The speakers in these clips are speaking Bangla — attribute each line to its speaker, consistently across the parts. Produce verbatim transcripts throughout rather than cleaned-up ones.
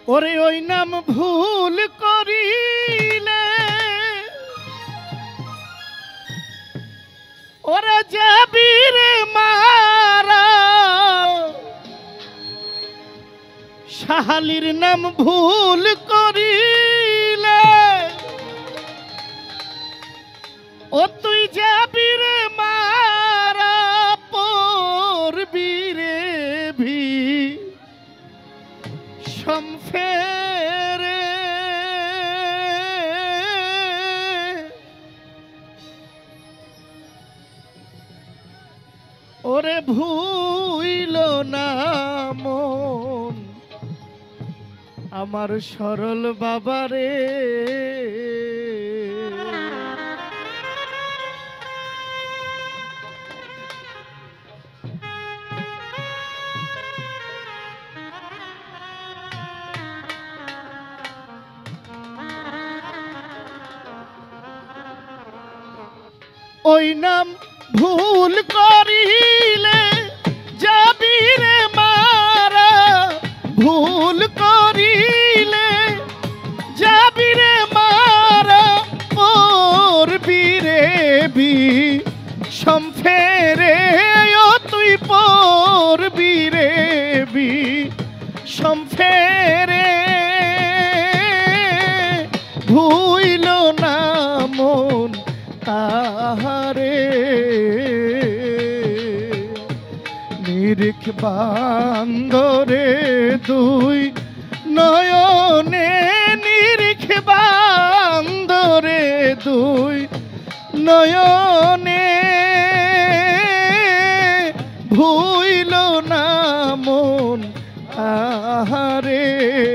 Speaker 1: ওরে ওই নাম ভুল করিলে ওরে যাবি রে মারা, শাহালির নাম ভুল করিলে ও তুই যাবি রে মারা, পড়বি রে ভি সম্ফেরে। ওরে ভুইল না মন আমার সরল বাবারে, ওই নাম ভুল করিলে যাবি রে মারা, ভুল করিলে যাবি রে মারা, পড়বি রে বি সম্ফেরে। ও তুই পড়বি রে বি সম্ফেরে, ভুইল না মন তাহারে। নিরিখ বান্দরে দুই নয়নে, নিরিখ বান্দরে দুই নয়নে, ভুইল না মন তাহারে।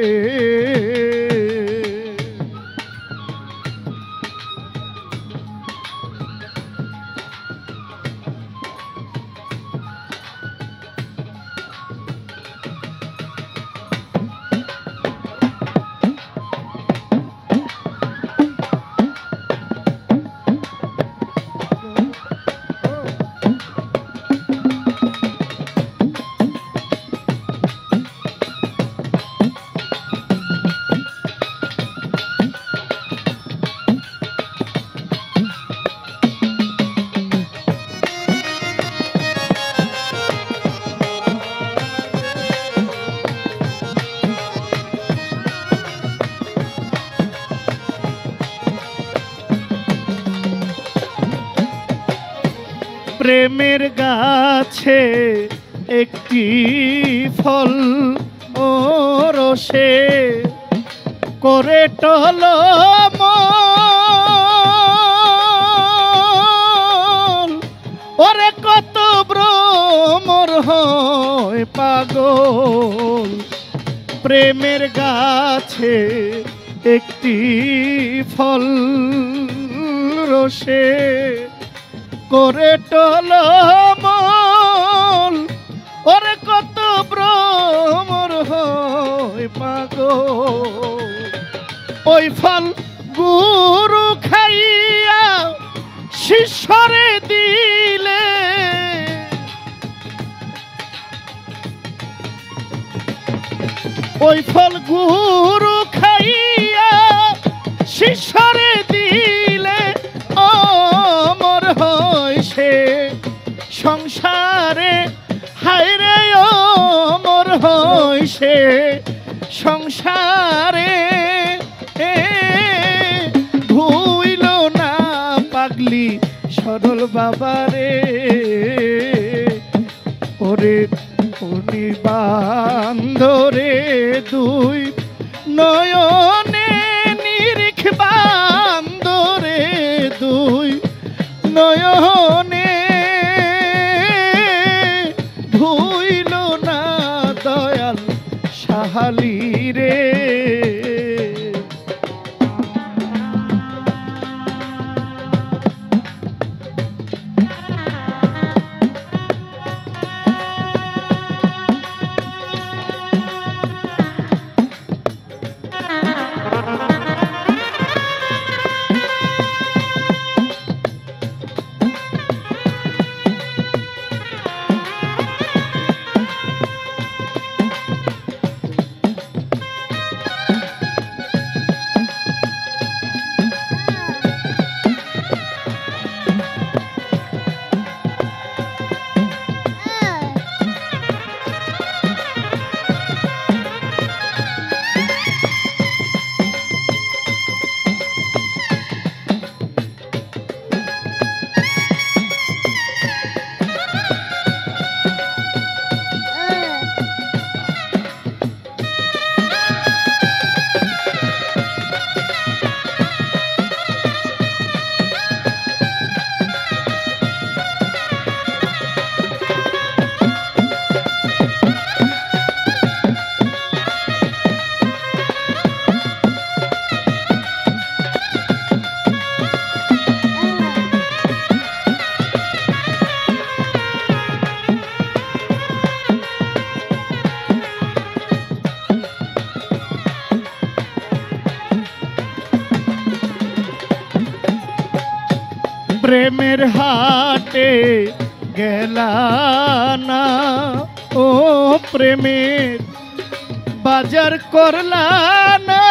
Speaker 1: প্রেমের গাছে একটি ফল ও রসে করে টলমল, ওরে কত ভ্রমর হয় পাগল। প্রেমের গাছে একটি ফল রসে করে টলমল, ওরে কত ভ্রমর হয় পাগল। ওই ফল গুরু খাইয়া শিষ্যরে দিলে, ওই ফল গুরু খাইয়া শিষ্যরে দিলে, অমর হয় সে সংসারে। হায়রে অমর হয় সে সংসারে, ভুইল না পাগলি সরল বাবারে। ওরে উনি বান্ধরে দুই নয়নে, নিরিখ বান্ধরে দুই নয়নে, ভুইল না দয়াল শাহালি রে। প্রেমের হাটে গেলা না ও প্রেমের বাজার করলা না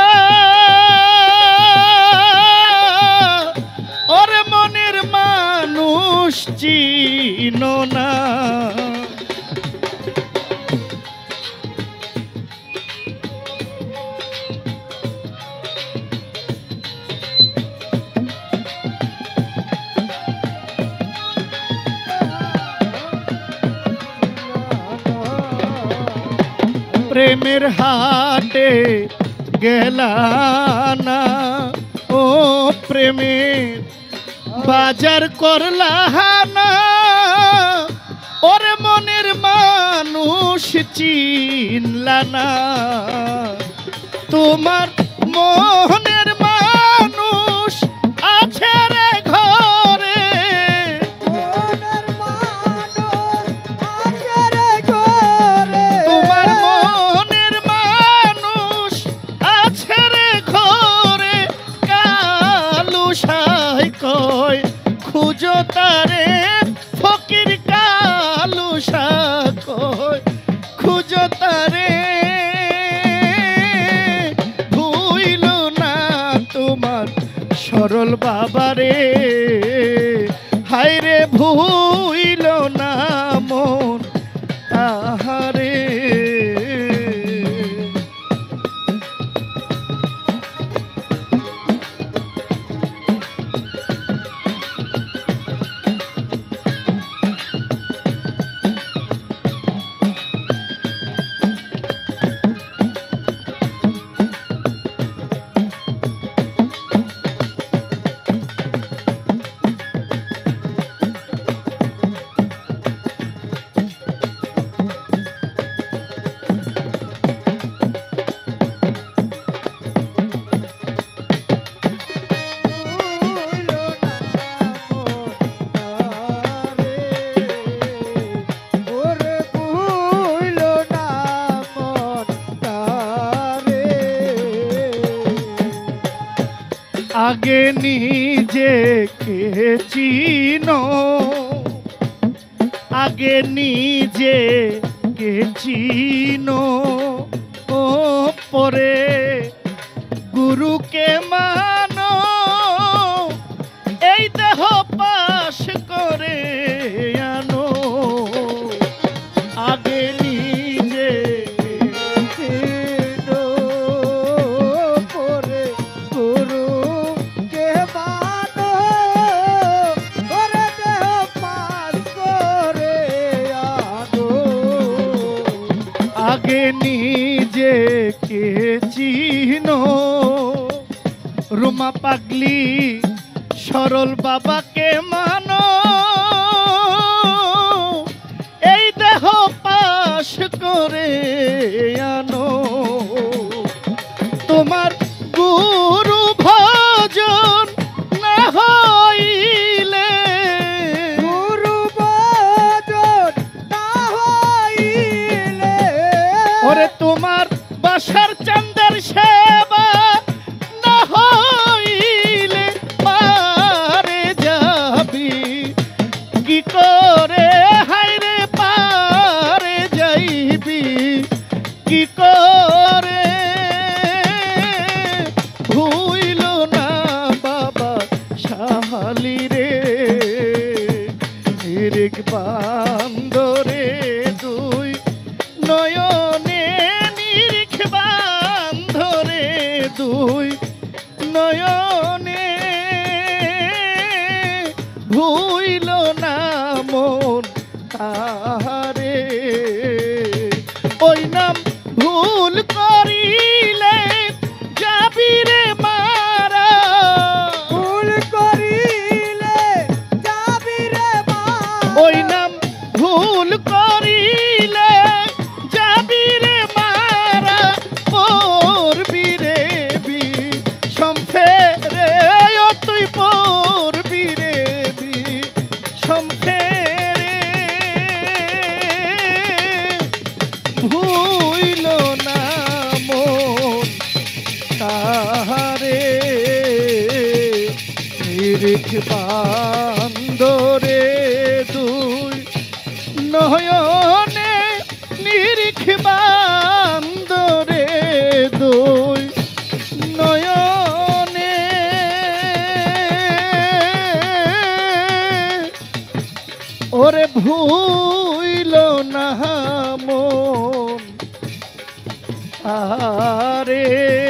Speaker 1: ওরে মনের মানুষ চিনো না প্রেমের হাটে গেলা না ও প্রেমের বাজার করলা না ওরে মনের মানুষ চিনলা না তোমার মনের মানুষ আছে রে ঘরে
Speaker 2: মনের মানুষ আছে রে ঘরে
Speaker 1: তোমার মনের মানুষ আছে রে ঘরে কালু সাই কয় খুঁজো তারে ফকির কালু সা কয় খুঁজো তারে ভুইল না তোমার সরল বাবারে হায়রে ভুইল না মন তাহারে আগে নিজেকে চিনো আগে নিজেকে চিনো ও পরে গুরুকে মানো এই দেহ পাশ করে আনো আগে নিজে
Speaker 2: চিনো পরে গুরু কে মানো করে দেহ পাস করে আনো
Speaker 1: আগে নিজেকে চিনো রুমা পাগলি সরল বাবাকে মানো এই দেহ পাশ করে আনো তোমার গুরু ভজন না হইলে
Speaker 2: গুরু ভজন না হইলে
Speaker 1: ওরে তোমার বাসার চান্দের সেবা না হইলে পারে যাবি কি করে হায়রে পারে যাইবি কি করে ভুইল না বাবা শাহালি রে নিরিক বান্দরে দুই নয়নে নিরিখ বান্ধরে দুই নয়নে ভুইল না মন তাহারে ওই নাম ভুল করিলে যাবি রে মারা
Speaker 2: ভুল করিলে যাবি রে মা
Speaker 1: ওই নাম ভুল করিলে যাবি রে মারা পড়বি রে বি সম্ফেরে ও তুই পড়বি রে বি সম্ফেরে ভুইল না মন তাহারে নিরিখ নিরিখ বান্দরে দুই নয়নে নিরিখ বান্দরে দুই নয়নে ওরে ভুইল না মন আরে